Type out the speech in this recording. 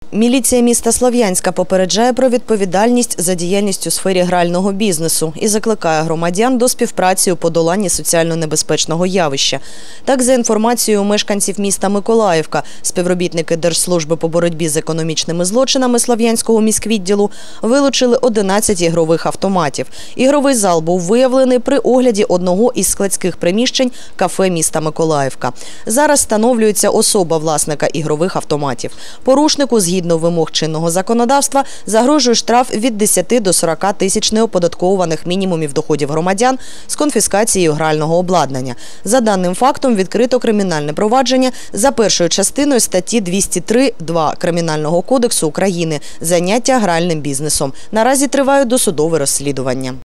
Міліція міста Слов'янська попереджає про відповідальність за діяльність у сфері грального бізнесу і закликає громадян до співпраці у подоланні соціально небезпечного явища. Так, за інформацією мешканців міста Миколаївка, співробітники Держслужби по боротьбі з економічними злочинами Слов'янського міськвідділу вилучили 11 ігрових автоматів. Ігровий зал був виявлений при огляді одного із складських приміщень кафе міста Миколаївка. Зараз встановлюється особа власника ігрових автоматів. Порушнику, згідно вимог чинного законодавства, загрожує штраф від 10 до 40 тисяч неоподатковуваних мінімумів доходів громадян з конфіскацією грального обладнання. За даним фактом відкрито кримінальне провадження за першою частиною статті 203.2 Кримінального кодексу України «Заняття гральним бізнесом». Наразі триває досудове розслідування.